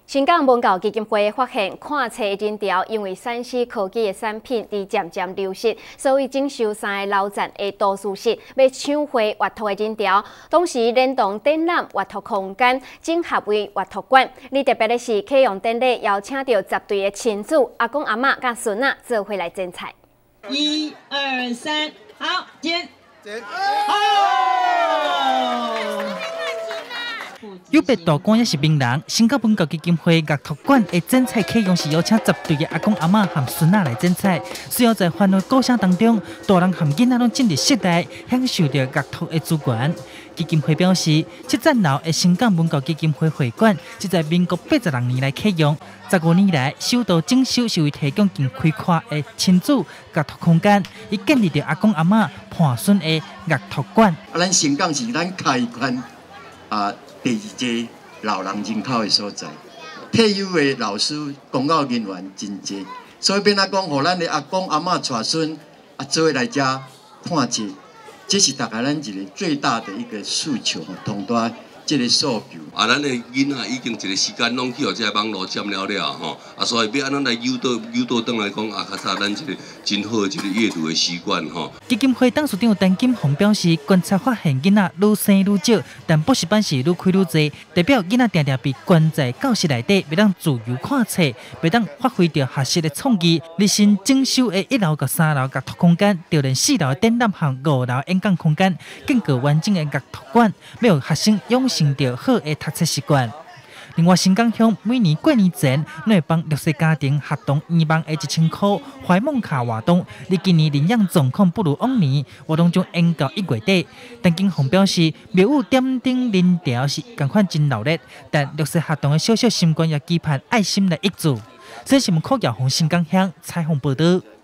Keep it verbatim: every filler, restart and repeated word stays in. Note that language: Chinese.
新港文教基金会发现，看册人潮因为山西科技的产品伫渐渐流失，所以整修三个老站的图书室要抢回活托的人潮，同时联动展览活托空间，整合为活托馆。而特别的是，启用典礼邀请到十对的亲子阿公阿嬷甲孙仔做伙来剪彩。 一二三，好，剪， 剪， 好。 有别大官也是名人，新港文教基金会乐托馆的剪彩启用是邀请十对的阿公阿嬷和孙仔来剪彩，需要在欢乐鼓声当中，大人和囡仔拢进入室内，享受到乐托的资源。基金会表示，七层楼的新港文教基金会会馆是在民国八十六年来启用，十五年来首度整修是为提供更开阔的亲子乐托空间，以建立着阿公阿嬷伴孙的乐托馆。 啊，咱新港是咱开馆啊。第二届老人人口的所在，退休的老师、公教人员真多，所以变啊讲，互咱的阿公阿嬷带孙啊做伙来遮看册，这是大家咱一个最大的一个诉求，同大这个诉求。 啊，咱的囡仔已经一个时间拢去互这个网络占了了吼，啊，所以要安怎来诱导诱导转来讲啊，较早咱一个真好的一个阅读的习惯吼。 基金会董事长陈金凤表示，观察发现囡仔愈生愈少，但补习班是愈开愈多，代表囡仔常常被关在教室内底，袂当自由看册，袂当发挥着学习的创意。日新整修的一楼甲三楼乐托空间，就连四楼的展览和五楼演讲空间，更具完整的乐托馆，要有学生养成着好的读册习惯。另外，新港乡每年过年前，拢会帮弱势家庭合同二万的一千块怀梦卡活动。你今年领养状况不如往年，活动将延到一月底。陈金凤表示，庙宇点灯人潮是同款真热闹，但弱势学童的小小心愿也期盼爱心来益助。这是我们科教红新港乡采访报道。